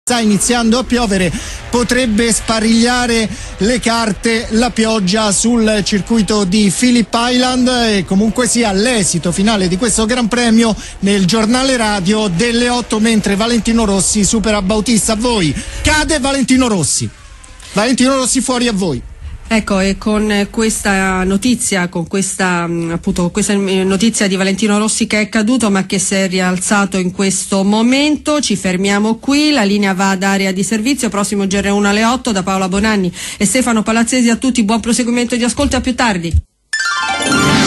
Sta iniziando a piovere, potrebbe sparigliare le carte la pioggia sul circuito di Phillip Island e comunque sia l'esito finale di questo Gran Premio nel giornale radio delle 8, mentre Valentino Rossi supera Bautista. A voi cade Valentino Rossi fuori, a voi. Ecco, e con questa notizia, questa notizia di Valentino Rossi che è caduto ma che si è rialzato in questo momento, ci fermiamo qui. La linea va ad area di servizio, prossimo GR1 alle 8 da Paola Bonanni e Stefano Palazzesi. A tutti buon proseguimento di ascolto e a più tardi.